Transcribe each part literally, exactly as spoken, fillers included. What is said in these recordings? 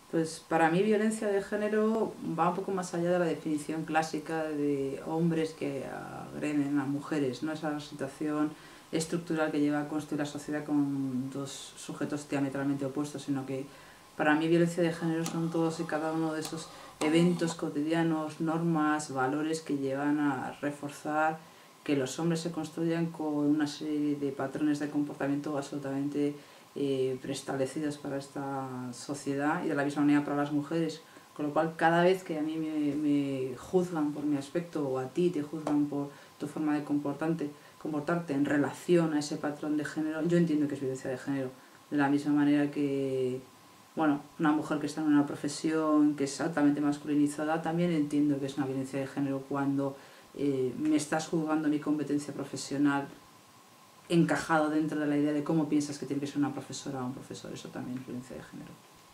Pues para mí violencia de género va un poco más allá de la definición clásica de hombres que agreden a mujeres, ¿no? Esa situación estructural que lleva a construir la sociedad con dos sujetos diametralmente opuestos, sino que para mí violencia de género son todos y cada uno de esos eventos cotidianos, normas, valores que llevan a reforzar que los hombres se construyan con una serie de patrones de comportamiento absolutamente eh, preestablecidos para esta sociedad y de la misma manera para las mujeres. Con lo cual, cada vez que a mí me, me juzgan por mi aspecto o a ti te juzgan por tu forma de comportarte, comportarte en relación a ese patrón de género, yo entiendo que es violencia de género. De la misma manera que, bueno, una mujer que está en una profesión que es altamente masculinizada, también entiendo que es una violencia de género cuando eh, me estás juzgando mi competencia profesional encajado dentro de la idea de cómo piensas que tiene que ser una profesora o un profesor. Eso también es violencia de género.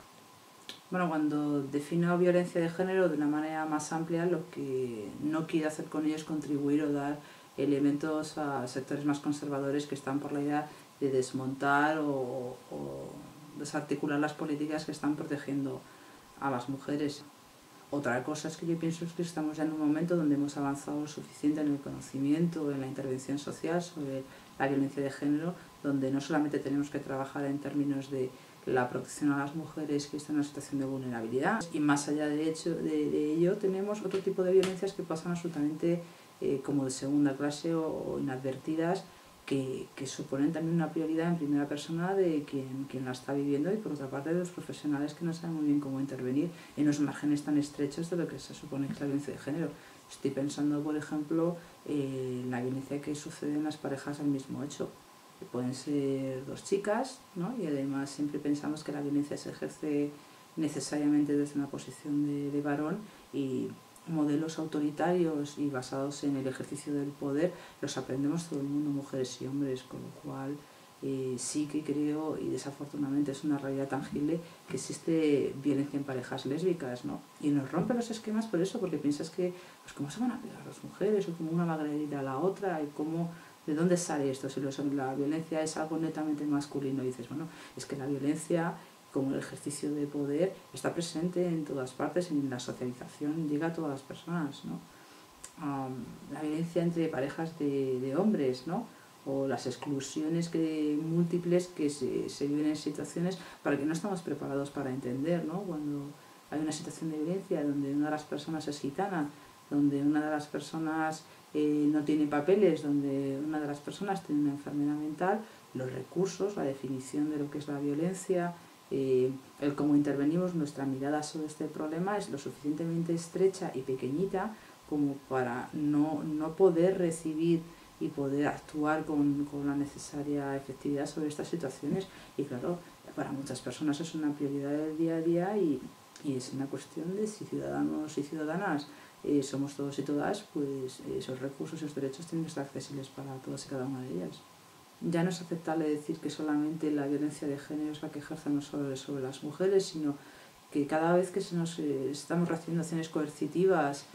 Bueno, cuando defino violencia de género de una manera más amplia, lo que no quiero hacer con ello es contribuir o dar elementos a sectores más conservadores que están por la idea de desmontar o, o desarticular las políticas que están protegiendo a las mujeres. Otra cosa es que yo pienso que estamos ya en un momento donde hemos avanzado lo suficiente en el conocimiento, en la intervención social sobre la violencia de género, donde no solamente tenemos que trabajar en términos de la protección a las mujeres que están en una situación de vulnerabilidad, y más allá de, hecho, de, de ello tenemos otro tipo de violencias que pasan absolutamente eh, como de segunda clase o, o inadvertidas, que, que suponen también una prioridad en primera persona de quien, quien la está viviendo, y por otra parte de los profesionales que no saben muy bien cómo intervenir en los márgenes tan estrechos de lo que se supone que es la violencia de género. Estoy pensando, por ejemplo, en la violencia que sucede en las parejas al mismo hecho. Que pueden ser dos chicas, ¿no? Y además siempre pensamos que la violencia se ejerce necesariamente desde una posición de, de varón, y modelos autoritarios y basados en el ejercicio del poder los aprendemos todo el mundo, mujeres y hombres, con lo cual eh, sí que creo, y desafortunadamente es una realidad tangible, que existe violencia en parejas lésbicas, ¿no? Y nos rompe los esquemas por eso, porque piensas que, pues cómo se van a pegar las mujeres, o como una va a agredir a la otra, y cómo, ¿de dónde sale esto? Si la violencia es algo netamente masculino, y dices, bueno, es que la violencia, como el ejercicio de poder, está presente en todas partes, en la socialización, llega a todas las personas, ¿no? Um, la violencia entre parejas de, de hombres, ¿no? O las exclusiones que, múltiples que se, se viven en situaciones para que no estamos preparados para entender, ¿no? Cuando hay una situación de violencia donde una de las personas es gitana, donde una de las personas eh, no tiene papeles, donde una de las personas tiene una enfermedad mental, los recursos, la definición de lo que es la violencia, eh, el cómo intervenimos, nuestra mirada sobre este problema es lo suficientemente estrecha y pequeñita como para no, no poder recibir y poder actuar con, con la necesaria efectividad sobre estas situaciones. Y claro, para muchas personas es una prioridad del día a día, y, y es una cuestión de si ciudadanos y ciudadanas eh, somos todos y todas, pues esos recursos y esos derechos tienen que estar accesibles para todas y cada una de ellas. Ya no es aceptable decir que solamente la violencia de género es la que ejercemos sobre, sobre las mujeres, sino que cada vez que se nos, eh, estamos recibiendo acciones coercitivas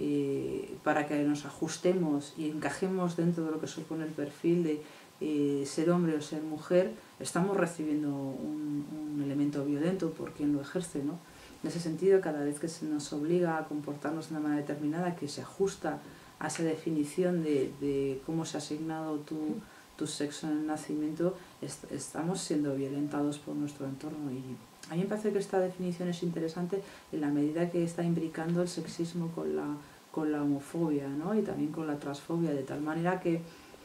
eh, para que nos ajustemos y encajemos dentro de lo que supone el perfil de eh, ser hombre o ser mujer, estamos recibiendo un, un elemento violento por quien lo ejerce, ¿no? En ese sentido, cada vez que se nos obliga a comportarnos de una manera determinada que se ajusta a esa definición de, de cómo se ha asignado tu, tu sexo en el nacimiento, est estamos siendo violentados por nuestro entorno. Y a mí me parece que esta definición es interesante en la medida que está imbricando el sexismo con la, con la homofobia, ¿no? Y también con la transfobia, de tal manera que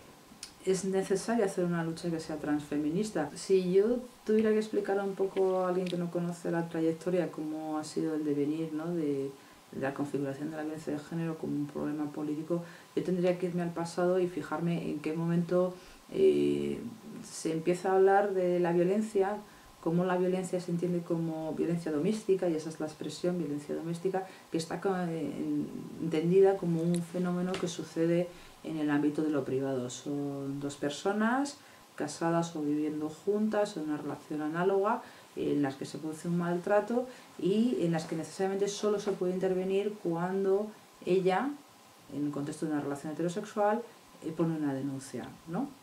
es necesario hacer una lucha que sea transfeminista. Si yo tuviera que explicar un poco a alguien que no conoce la trayectoria cómo ha sido el devenir, ¿no? de, de la configuración de la violencia de género como un problema político, yo tendría que irme al pasado y fijarme en qué momento eh, se empieza a hablar de la violencia, cómo la violencia se entiende como violencia doméstica, y esa es la expresión, violencia doméstica, que está entendida como un fenómeno que sucede en el ámbito de lo privado. Son dos personas casadas o viviendo juntas en una relación análoga, en las que se produce un maltrato y en las que necesariamente solo se puede intervenir cuando ella, en el contexto de una relación heterosexual, pone una denuncia, ¿no?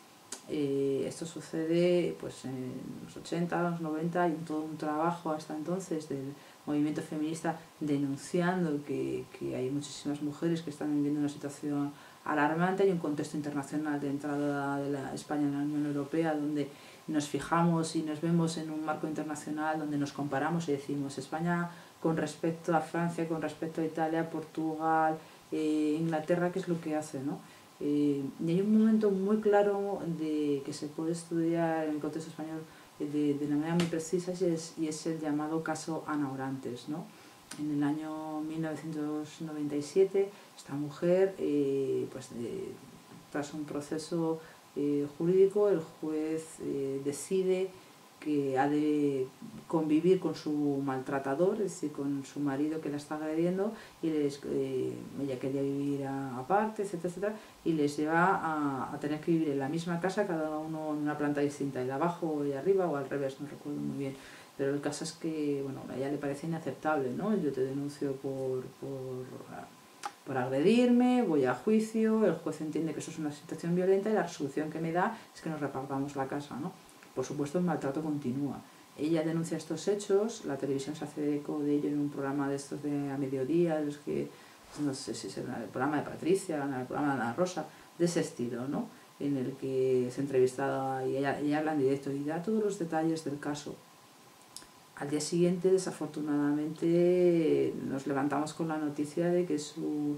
Eh, esto sucede pues, en los ochenta, los noventa, hay todo un trabajo hasta entonces del movimiento feminista denunciando que, que hay muchísimas mujeres que están viviendo una situación alarmante. Hay un contexto internacional de entrada de la España en la Unión Europea donde nos fijamos y nos vemos en un marco internacional donde nos comparamos y decimos España con respecto a Francia, con respecto a Italia, Portugal, eh, Inglaterra, ¿qué es lo que hace?, ¿no? Eh, y hay un momento muy claro de que se puede estudiar en el contexto español de, de una manera muy precisa y es, y es el llamado caso Ana Orantes, ¿no? En el año mil novecientos noventa y siete esta mujer, eh, pues, eh, tras un proceso eh, jurídico, el juez eh, decide que ha de convivir con su maltratador, es decir, con su marido que la está agrediendo, y les, eh, ella quería vivir a, aparte, etcétera, etcétera, y les lleva a, a tener que vivir en la misma casa, cada uno en una planta distinta, el de abajo y arriba, o al revés, no recuerdo muy bien. Pero el caso es que, bueno, a ella le parece inaceptable, ¿no? Yo te denuncio por, por, por agredirme, voy a juicio, el juez entiende que eso es una situación violenta y la resolución que me da es que nos repartamos la casa, ¿no? Por supuesto, el maltrato continúa. Ella denuncia estos hechos, la televisión se hace eco de ello en un programa de estos de a mediodía, los que, no sé si es el programa de Patricia, el programa de Ana Rosa, de ese estilo, ¿no? En el que se entrevista y ella, ella habla en directo y da todos los detalles del caso. Al día siguiente, desafortunadamente, nos levantamos con la noticia de que su,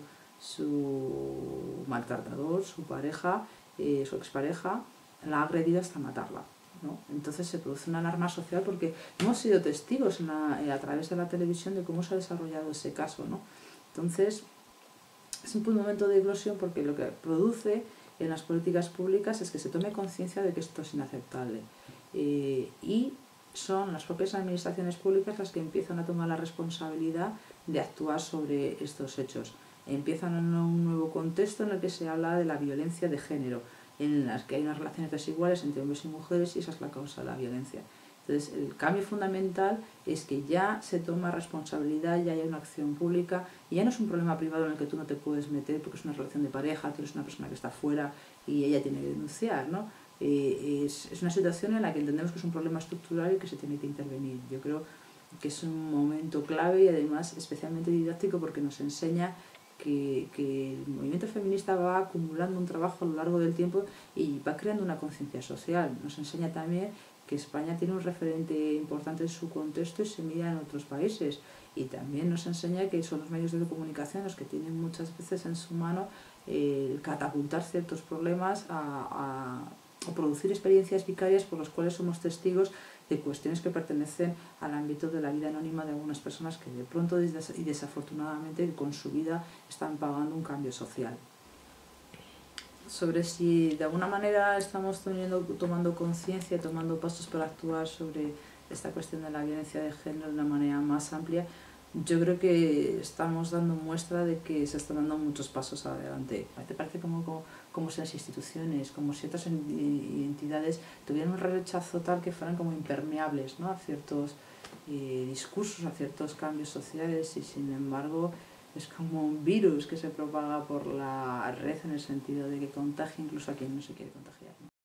su maltratador, su pareja, eh, su expareja, la ha agredido hasta matarla, ¿no? Entonces se produce una alarma social porque hemos sido testigos en la, a través de la televisión de cómo se ha desarrollado ese caso, ¿no? Entonces es un momento de eclosión porque lo que produce en las políticas públicas es que se tome conciencia de que esto es inaceptable, eh, y son las propias administraciones públicas las que empiezan a tomar la responsabilidad de actuar sobre estos hechos. Empiezan en un nuevo contexto en el que se habla de la violencia de género, en las que hay unas relaciones desiguales entre hombres y mujeres y esa es la causa de la violencia. Entonces, el cambio fundamental es que ya se toma responsabilidad, ya hay una acción pública y ya no es un problema privado en el que tú no te puedes meter porque es una relación de pareja, tú eres una persona que está fuera y ella tiene que denunciar, ¿no? Eh, es, es una situación en la que entendemos que es un problema estructural y que se tiene que intervenir. Yo creo que es un momento clave y además especialmente didáctico porque nos enseña que, que el movimiento feminista va acumulando un trabajo a lo largo del tiempo y va creando una conciencia social. Nos enseña también que España tiene un referente importante en su contexto y se mira en otros países. Y también nos enseña que son los medios de comunicación los que tienen muchas veces en su mano eh, catapultar ciertos problemas a, a o producir experiencias vicarias por las cuales somos testigos de cuestiones que pertenecen al ámbito de la vida anónima de algunas personas que de pronto y desafortunadamente con su vida están pagando un cambio social. Sobre si de alguna manera estamos teniendo, tomando conciencia, tomando pasos para actuar sobre esta cuestión de la violencia de género de una manera más amplia, yo creo que estamos dando muestra de que se están dando muchos pasos adelante. Me parece como, como, como si las instituciones, como ciertas entidades tuvieran un rechazo tal que fueran como impermeables, ¿no?, a ciertos eh, discursos, a ciertos cambios sociales y sin embargo es como un virus que se propaga por la red en el sentido de que contagia incluso a quien no se quiere contagiar.